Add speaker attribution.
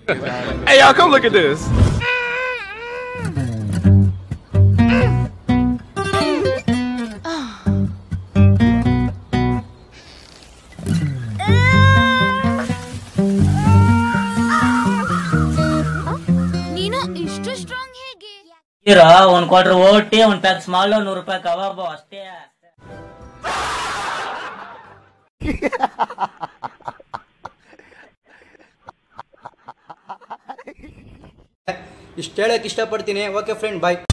Speaker 1: Hey, y'all, come look at this.
Speaker 2: ಒಂದ್ quarter OT ಒಂದ್ pack small ₹100 kebab ಅಷ್ಟೇ.
Speaker 3: ಇಷ್ಟು ಹೇಳಕ್ ಇಷ್ಟಪಡ್ತೀನಿ. ಓಕೆ ಫ್ರೆಂಡ್, ಬಾಯ್.